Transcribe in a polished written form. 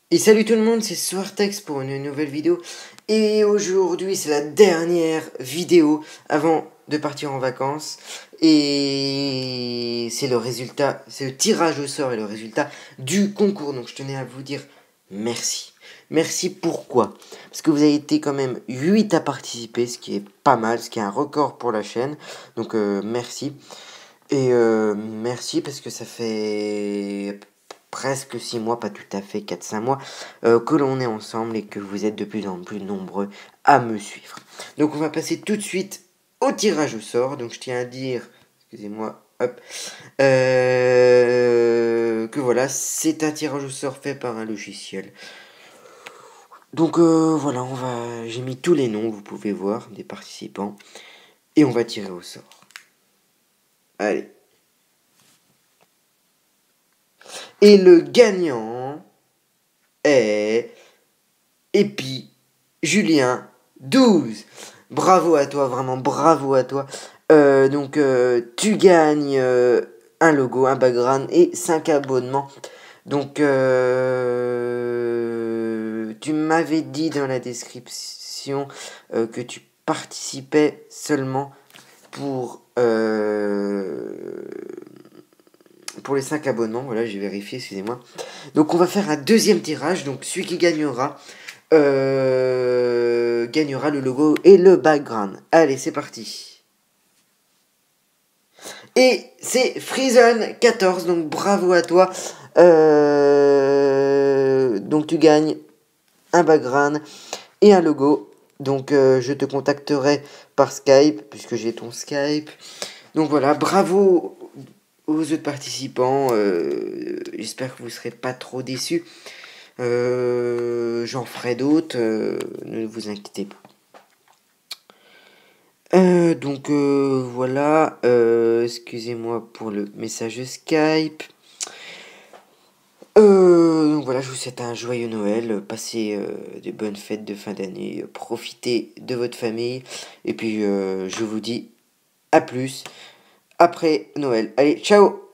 Et salut tout le monde, c'est Swartex pour une nouvelle vidéo. Et aujourd'hui, c'est la dernière vidéo avant de partir en vacances. Et c'est le résultat, c'est le tirage au sort et le résultat du concours. Donc je tenais à vous dire merci. Merci pourquoi? Parce que vous avez été quand même 8 à participer, ce qui est pas mal, ce qui est un record pour la chaîne. Donc merci. Et merci parce que ça fait presque 6 mois, pas tout à fait 4-5 mois, que l'on est ensemble et que vous êtes de plus en plus nombreux à me suivre. Donc on va passer tout de suite au tirage au sort. Donc je tiens à dire, excusez-moi, hop, que voilà, c'est un tirage au sort fait par un logiciel. Donc voilà, j'ai mis tous les noms, vous pouvez voir, des participants, et on va tirer au sort. Allez. Et le gagnant est Epi Julien 12. Bravo à toi, vraiment bravo à toi. Tu gagnes un logo, un background et 5 abonnements. Donc tu m'avais dit dans la description que tu participais seulement pour les 5 abonnements. Voilà, j'ai vérifié, excusez-moi. Donc on va faire un deuxième tirage. Donc celui qui gagnera gagnera le logo et le background. Allez, c'est parti. Et c'est Freezen14, donc bravo à toi. Donc tu gagnes un background et un logo. Donc je te contacterai par Skype, puisque j'ai ton Skype. Donc voilà, bravo aux autres participants. J'espère que vous ne serez pas trop déçus. J'en ferai d'autres, ne vous inquiétez pas. Voilà, excusez-moi pour le message Skype. Donc voilà, je vous souhaite un joyeux Noël, passez de bonnes fêtes de fin d'année, profitez de votre famille, et puis je vous dis à plus après Noël. Allez, ciao!